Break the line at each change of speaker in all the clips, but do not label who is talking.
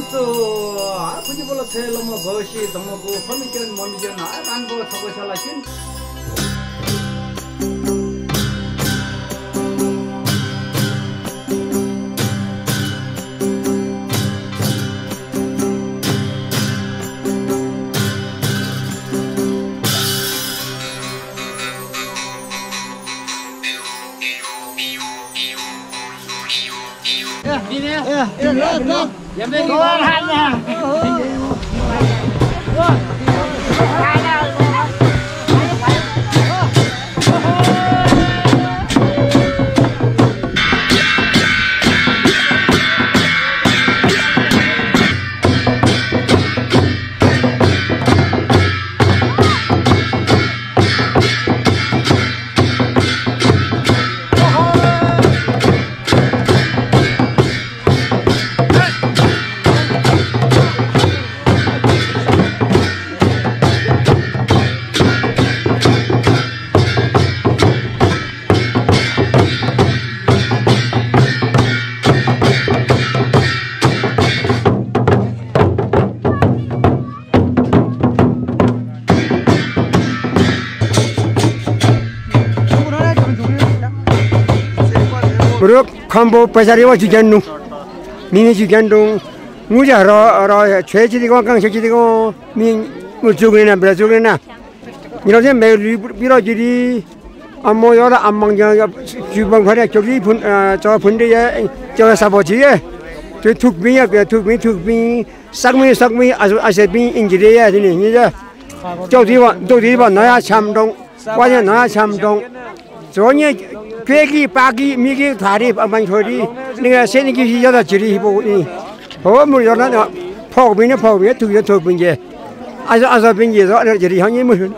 아프지 볼라 셀로 뭐 거시 동무고 허미견 몸견 안고 저거살라긴
Bro, kambo pasari wa jujannu, mini jujannu, muja cuci di kang cuci di kang, ming mujugrena belajugrena. Ini biro jadi, ammo yora amang jangan jubang pada cuci pun, coba pun dia coba saboji ya, tu tukmi ya, tukmi, sakmi, asepi injiri ya sini ni ya, jadi naya camdong, wajah naya camdong, soalnya Pegi, pagi, migi, tarif, abang chori, ni seni kisi jada ciri hibu ni. Oh, mula jada pog bini, tu binje. Asa binje, so ada ciri hanya mungkin.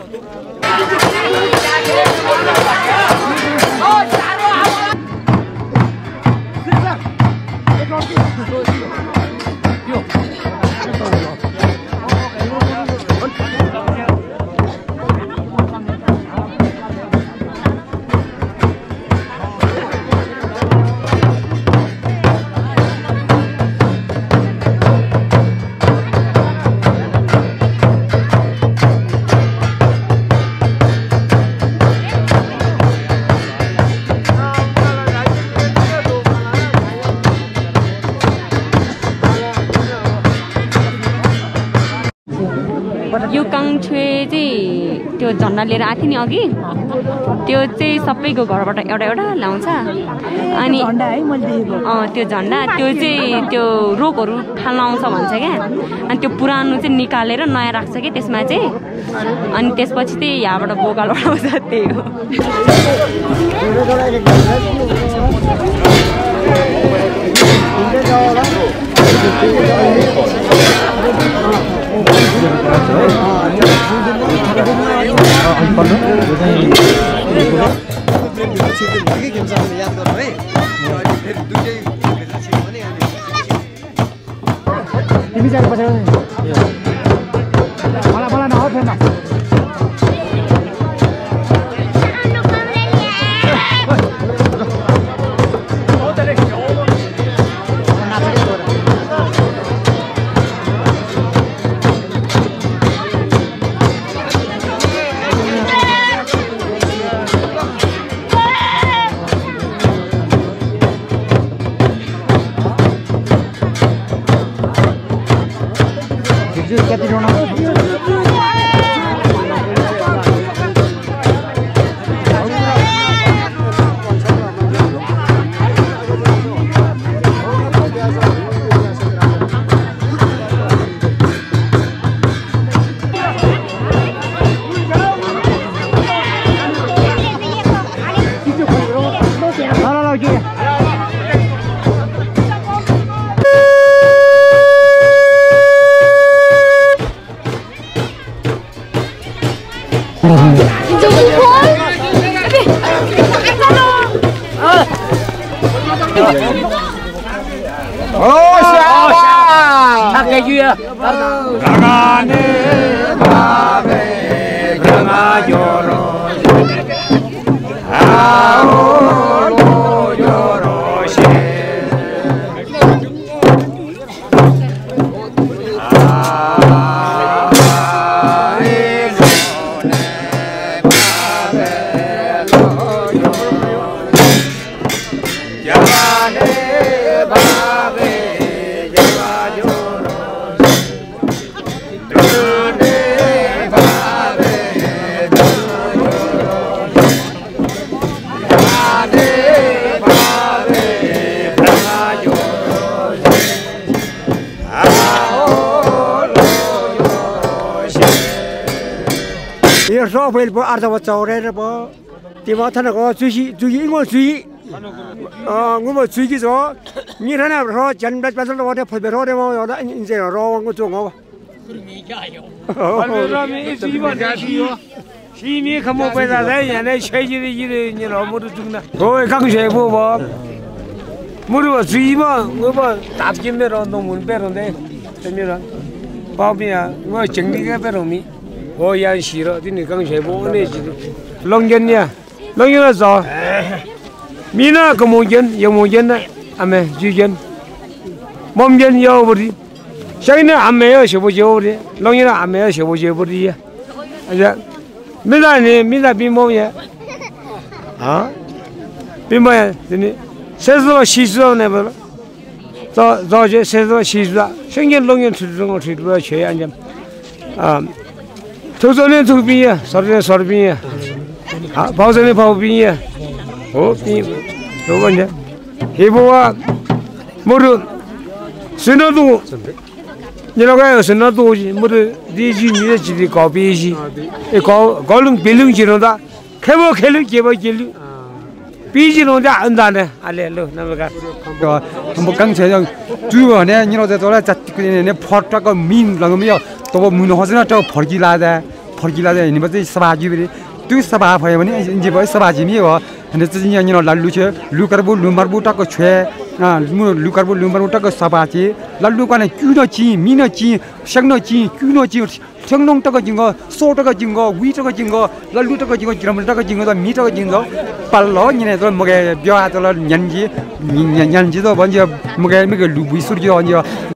यो काङछुए चाहिँ त्यो झन्डा लिएर आएको थियो नि अघि त्यो चाहिँ सबैको घरबाट एउटा ल्याउँछ अनि त्यो झन्डा त्यो चाहिँ त्यो रोगहरू फाल्न आउँछ भन्छ क्या अनि त्यो पुरानो चाहिँ निकालेर नयाँ राख्छ कि त्यसमा चाहिँ अनि त्यसपछि चाहिँ यहाँबाट बोकालबाट आउँछ त्यही हो
Oh, siapa?
Pakai juga.
Rangane babe brangajoro. Aolo yoroshe. 이거 소프일 뭐 알아서 저래를 뭐 디마타는 거 주시 이거 주시 뭐 주기죠 미라나 로 전bat 받을 거 퍼베로데 뭐 이제 로한 거 좀.
발베라미 이시바시요 시미 감모 배다래 얘네 쉐지리 이리 너무도 죽나 거기 강셰 뭐 무르와 주이마 뭐 답긴데로 너무 배런데 재미라 바비야 뭐 정리가 배로미 오야 싫어 뒤니 강셰 보내지 롱견이야 롱견아서 미나 그모견 영모견나 아메 주견 몸견 여버리 샤이나 아메요 셔보죠리 롱이나 아메요 셔보죠버리야 아자 미나니 미나 비모야 아 비모야 드니 세서 시수네 버 저제 세서 시수다 생긴 롱이 주는 거 주로 쳐야 안점 아 조선의 두비야 서비야 아 바우선의 바우비야 오비 요거냐 해보와 모르 신호도 내려가요 신호도 모르 디지 미래 집이 거비시 이거 걸릉 빌릉 지는다 개버 켈르 개버 길루 비지는다 안다네 알레로 나가
한번 강제장 주요네 니로데 돌아 잡기네 포트가 민 랑미요 또 문화하잖아 저 벌기라다 이니버지 사바지비 두 사바 보이면 이제 뭐 사바지미요 근데 진짜 니로 랄루체 루카르부 루마르부 타고 최 루카르부 루마르부 타고 사바지 랄루가네 큐노지 미노지 샹노지 큐노지 청농 타고 진거 소 타고 진거 위 타고 진거 랄루 타고 진거 기름 타고 진거 미 타고 진거 발로 니네들 뭐게 벼아들 년지도 먼저 뭐게 루부이 소리죠